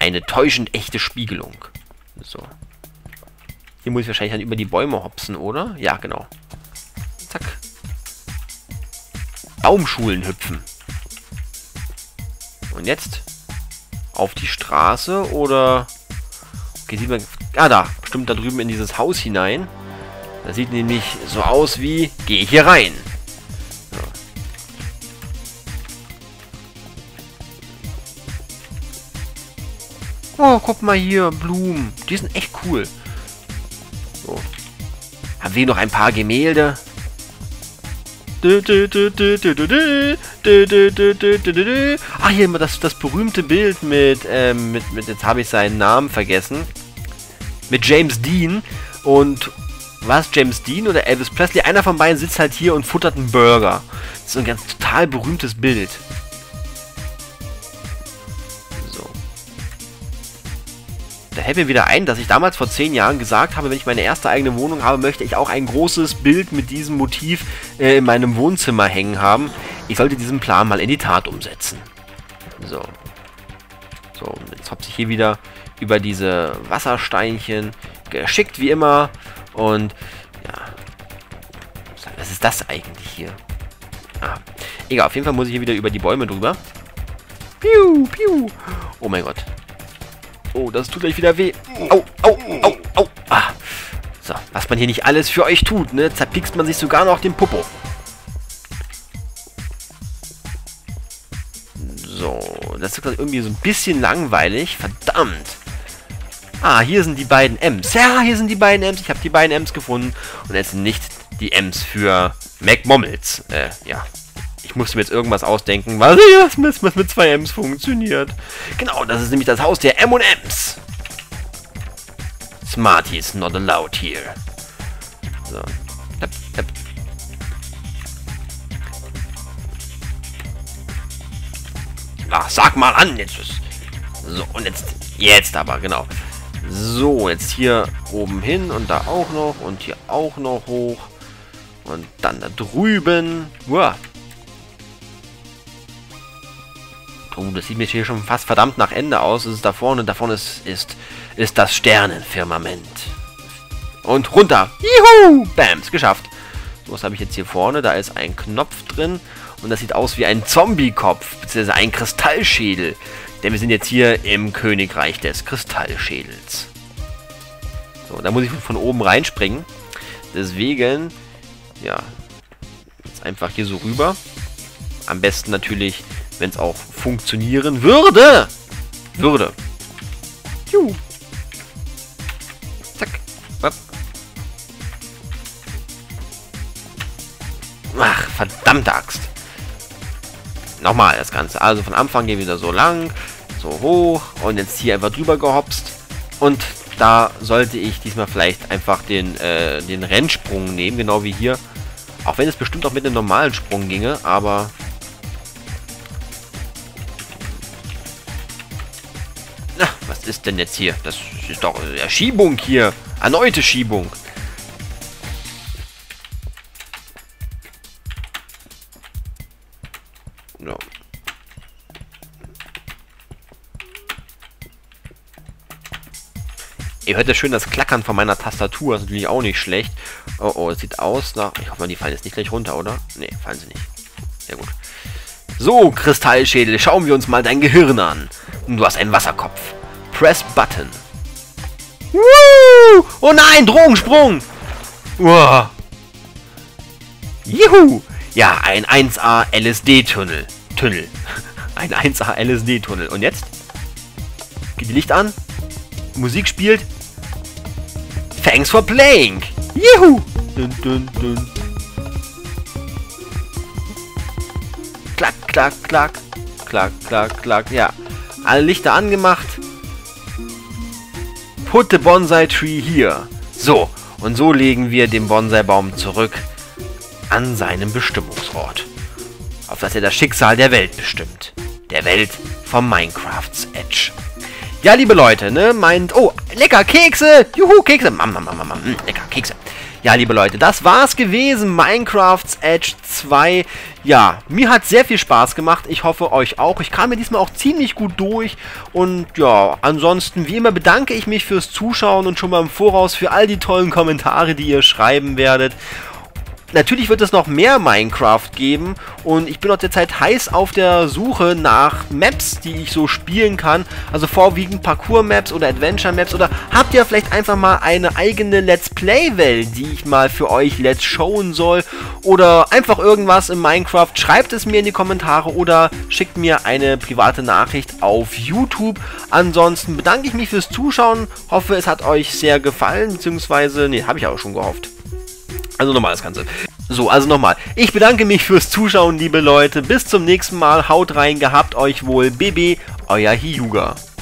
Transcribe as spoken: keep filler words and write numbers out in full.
Eine täuschend echte Spiegelung. So. Hier muss ich wahrscheinlich dann über die Bäume hopsen, oder? Ja, genau. Zack. Baumschulen hüpfen. Und jetzt auf die Straße oder... Okay, sieht man... Ah, da. Bestimmt da drüben in dieses Haus hinein. Das sieht nämlich so aus wie... Geh hier rein. So. Oh, guck mal hier. Blumen. Die sind echt cool. So. Haben wir noch ein paar Gemälde? Ah, hier immer das, das berühmte Bild mit, ähm, mit, mit, jetzt habe ich seinen Namen vergessen. Mit James Dean. Und was? James Dean oder Elvis Presley? Einer von beiden sitzt halt hier und futtert einen Burger. Das ist ein ganz total berühmtes Bild. So. Da hält mir wieder ein, dass ich damals vor zehn Jahren gesagt habe, wenn ich meine erste eigene Wohnung habe, möchte ich auch ein großes Bild mit diesem Motiv äh, in meinem Wohnzimmer hängen haben. Ich sollte diesen Plan mal in die Tat umsetzen. So. So, jetzt hopse ich hier wieder über diese Wassersteinchen. Geschickt wie immer. Und, ja. Was ist das eigentlich hier? Ah. Egal, auf jeden Fall muss ich hier wieder über die Bäume drüber. Piu, piu. Oh mein Gott. Oh, das tut gleich wieder weh. Au, au, au, au. Ah. So, was man hier nicht alles für euch tut, ne? Zerpiekst man sich sogar noch den Popo. So, das ist irgendwie so ein bisschen langweilig. Verdammt. Ah, hier sind die beiden M's. Ja, hier sind die beiden M's. Ich habe die beiden M's gefunden. Und jetzt sind nicht die M's für McMommels. Äh, ja. Ich musste mir jetzt irgendwas ausdenken, was, was mit zwei M's funktioniert. Genau, das ist nämlich das Haus der M und M's. Smarties not allowed here. So. Hepp, hepp. Ach, sag mal an, jetzt ist... So, und jetzt... Jetzt aber, genau. So, jetzt hier oben hin und da auch noch und hier auch noch hoch. Und dann da drüben. Uah. Oh, das sieht mir hier schon fast verdammt nach Ende aus. Es ist da vorne, da vorne ist, ist, ist das Sternenfirmament. Und runter. Juhu! Bams, geschafft. So, was habe ich jetzt hier vorne? Da ist ein Knopf drin. Und das sieht aus wie ein Zombie-Kopf, beziehungsweise ein Kristallschädel. Denn wir sind jetzt hier im Königreich des Kristallschädels. So, da muss ich von oben reinspringen. Deswegen, ja, jetzt einfach hier so rüber. Am besten natürlich, wenn es auch funktionieren würde. Würde. Juhu. Zack. Hopp. Ach, verdammte Axt. Nochmal das Ganze. Also von Anfang gehen wir wieder so lang, so hoch und jetzt hier einfach drüber gehopst. Und da sollte ich diesmal vielleicht einfach den, äh, den Rennsprung nehmen, genau wie hier. Auch wenn es bestimmt auch mit einem normalen Sprung ginge, aber... Na, was ist denn jetzt hier? Das ist doch eine Schiebung hier. Erneute Schiebung. No. Ihr hört ja schön das Klackern von meiner Tastatur. Das ist natürlich auch nicht schlecht. Oh, oh, es sieht aus nach... Ich hoffe mal, die fallen jetzt nicht gleich runter, oder? Ne, fallen sie nicht. Sehr gut. So, Kristallschädel, schauen wir uns mal dein Gehirn an. Du hast einen Wasserkopf. Press Button. Woo! Oh nein, Drogensprung! Uah. Juhu! Ja, ein eins A L S D-Tunnel. Tunnel. Ein eins A L S D-Tunnel. Und jetzt? Geht die Licht an? Musik spielt. Thanks for playing. Juhu! Dun, dun, dun. Klack, klack, klack. Klack, klack, klack. Ja. Alle Lichter angemacht. Put the Bonsai Tree here. So. Und so legen wir den Bonsai-Baum zurück an seinem Bestimmungsort. Auf das er das Schicksal der Welt bestimmt. Der Welt vom Minecrafts Edge. Ja, liebe Leute, ne, meint... Oh, lecker, Kekse! Juhu, Kekse! Mam, mam, mam, mam, lecker, Kekse. Ja, liebe Leute, das war's gewesen. Minecraft's Edge zwei. Ja, mir hat sehr viel Spaß gemacht. Ich hoffe, euch auch. Ich kam mir diesmal auch ziemlich gut durch. Und ja, ansonsten, wie immer, bedanke ich mich fürs Zuschauen und schon mal im Voraus für all die tollen Kommentare, die ihr schreiben werdet. Natürlich wird es noch mehr Minecraft geben und ich bin auch derzeit heiß auf der Suche nach Maps, die ich so spielen kann. Also vorwiegend Parkour-Maps oder Adventure-Maps, oder habt ihr vielleicht einfach mal eine eigene Let's Play-Welt, die ich mal für euch let's showen soll, oder einfach irgendwas in Minecraft? Schreibt es mir in die Kommentare oder schickt mir eine private Nachricht auf YouTube. Ansonsten bedanke ich mich fürs Zuschauen, hoffe es hat euch sehr gefallen, beziehungsweise, ne, habe ich auch schon gehofft. Also nochmal das Ganze. So, also nochmal. Ich bedanke mich fürs Zuschauen, liebe Leute. Bis zum nächsten Mal. Haut rein, gehabt euch wohl. B B, euer Hyuga.